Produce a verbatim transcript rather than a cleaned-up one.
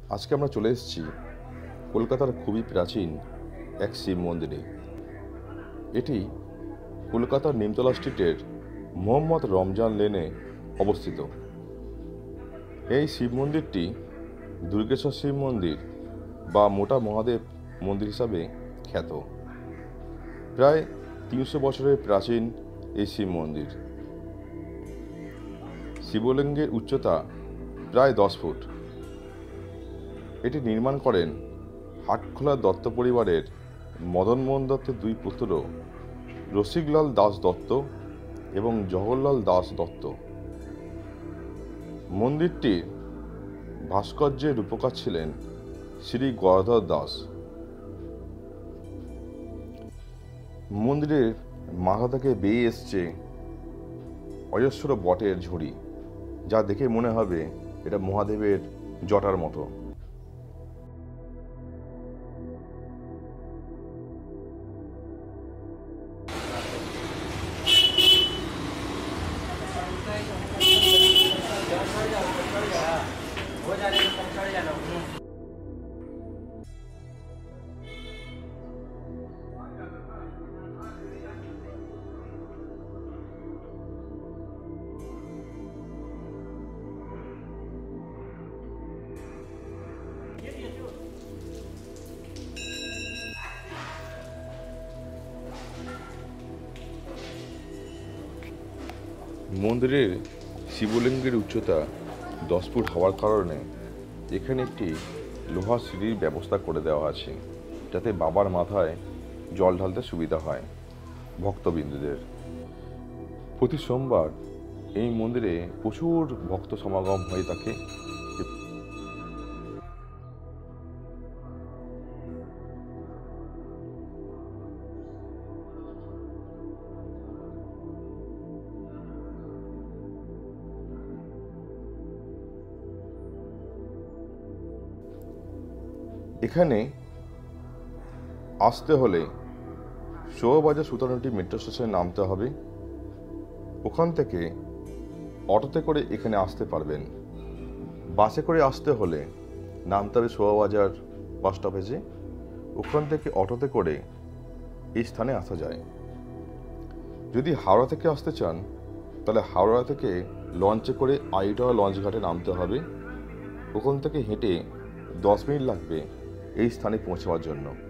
আজকে আমরা চলে এসেছি কলকাতার খুবই প্রাচীন এক শিব মন্দিরে। এটি কলকাতার নিমতলা স্ট্রিটের মোহাম্মদ রমজান লেনে অবস্থিত। এই শিব মন্দিরটি দুর্গেশ্বর শিব মন্দির বা মোটা মহাদেব মন্দির হিসাবে খ্যাত। প্রায় তিনশো বছরের প্রাচীন এই শিব মন্দির। শিবলিঙ্গের উচ্চতা প্রায় দশ ফুট। এটি নির্মাণ করেন হাটখোলা দত্ত পরিবারের মদনমোহন দত্তের দুই পুত্র রসিকলাল দাস দত্ত এবং জওহরলাল দাস দত্ত। মন্দিরটির ভাস্কর্যের রূপকার ছিলেন শ্রী গদাধর দাস। মন্দিরের মাথা থেকে বেয়ে এসছে অজস্র বটের ঝুড়ি, যা দেখে মনে হবে এটা মহাদেবের জটার মতো। মন্দিরের শিবলিঙ্গের উচ্চতা দশ ফুট হওয়ার কারণে এখানে একটি লোহার সিঁড়ির ব্যবস্থা করে দেওয়া আছে, যাতে বাবার মাথায় জল ঢালতে সুবিধা হয় ভক্তবৃন্দদের। প্রতি সোমবার এই মন্দিরে প্রচুর ভক্ত সমাগম হয়ে থাকে। এখানে আসতে হলে শোভাবাজার সুতানুটি মেট্রো স্টেশনে নামতে হবে। ওখান থেকে অটোতে করে এখানে আসতে পারবেন। বাসে করে আসতে হলে নামতে হবে শোভাবাজার বাস স্টপেজে। ওখান থেকে অটোতে করে এই স্থানে আসা যায়। যদি হাওড়া থেকে আসতে চান তাহলে হাওড়া থেকে লঞ্চে করে আইটাওয়া লঞ্চ ঘাটে নামতে হবে। ওখান থেকে হেঁটে দশ মিনিট লাগবে এই স্থানে পৌঁছাবার জন্য।